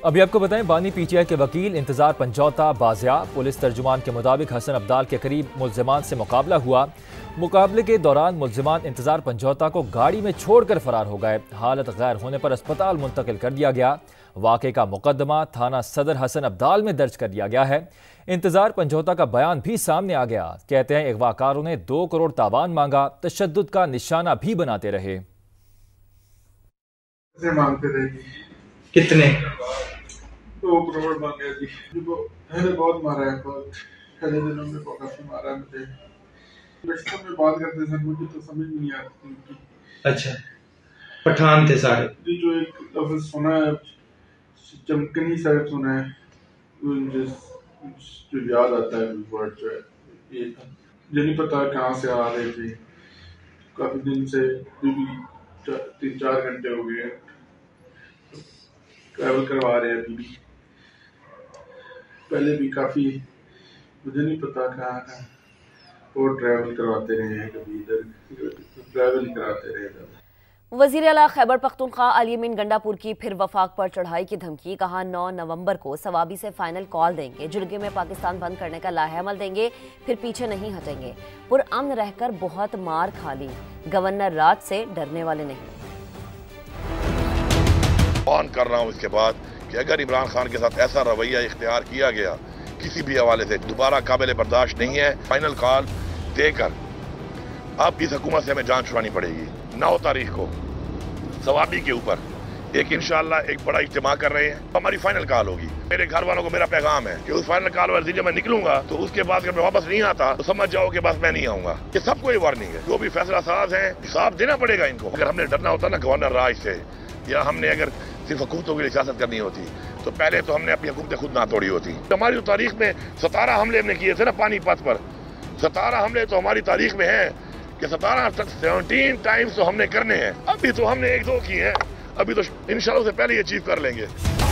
अभी आपको बताएं, बानी पीटीआई के वकील इंतजार पंजौता बाजियाब। पुलिस तर्जुमान के मुताबिक हसन अब्दाल के करीब मुल्जिमान से मुकाबला हुआ। मुकाबले के दौरान मुल्जिमान इंतजार पंजौता को गाड़ी में छोड़कर फरार हो गए। हालत गैर होने पर अस्पताल मुंतकिल कर दिया गया। वाक़े का मुकदमा थाना सदर हसन अब्दाल में दर्ज कर दिया गया है। इंतजार पंजौता का बयान भी सामने आ गया। कहते हैं अगवाकारों ने 2 करोड़ तावान मांगा, तशद्दुद का निशाना भी बनाते रहे। मांगते रहे कितने? 2 करोड़ मांगे जी। पहले बहुत मारा है, पहले दिनों में काफी मारा है मुझे। रिश्तों में बात करते थे, मुझे तो समझ नहीं आती उनकी। अच्छा, पठान थे सारे? जो एक लफ्ज सुना है, चमकनी साहब सुना है, जो याद आता है वर्ड जो है ये था। मुझे नहीं पता कहाँ से आ रहे थे। काफी दिन से 3-4 घंटे हो गए ट्रैवल करवा रहे हैं। अभी भी पहले भी काफी, मुझे नहीं पता कहाँ और ट्रैवल करवाते रहे हैं, कभी इधर ट्रैवल कराते रहे। वज़ीर आला खैबर पख्तूनख्वा अली अमीन गंडापुर की फिर वफाक पर चढ़ाई की धमकी। कहा 9 नवंबर को सवाबी से फाइनल कॉल देंगे, जुर्गे में पाकिस्तान बंद करने का लाहेअमल देंगे, फिर पीछे नहीं हटेंगे। पुरअमन रहकर बहुत मार खा ली, गवर्नर राज से डरने वाले नहीं। ऑन कर रहा हूँ इसके बाद कि अगर इमरान खान के साथ ऐसा रवैया इख्तियार किया गया किसी भी हवाले से, दोबारा काबिल बर्दाश्त नहीं है। फाइनल कॉल देकर अब इस हुकूमत से हमें जान छुड़ानी पड़ेगी। 9 तारीख को सवाबी के ऊपर इंशाअल्लाह एक बड़ा इज्तिमा कर रहे हैं। हमारी फाइनल कॉल होगी। मेरे घर वालों को मेरा पैगाम है कि उस फाइनल कॉल वाले दिन जब मैं निकलूंगा तो उसके बाद अगर मैं वापस नहीं आता तो समझ जाओ कि बस मैं नहीं आऊंगा। ये सबको ये वार्निंग है। जो भी फैसला साज है हिसाब देना पड़ेगा इनको। अगर हमने डरना होता ना गवर्नर राज से, या हमने अगर सिर्फ हुकूमतों के लिए सियासत करनी होती तो पहले तो हमने अपनी हुकूमतें खुद ना तोड़ी होती। हमारी तारीख में 17 हमले हमने किए थे ना पानीपत पर। 17 हमले तो हमारी तारीख में है कि 17 टाइम्स तो हमने करने हैं। अभी तो हमने 1-2 किए हैं, अभी तो इंशाल्लाह से पहले ये अचीव कर लेंगे।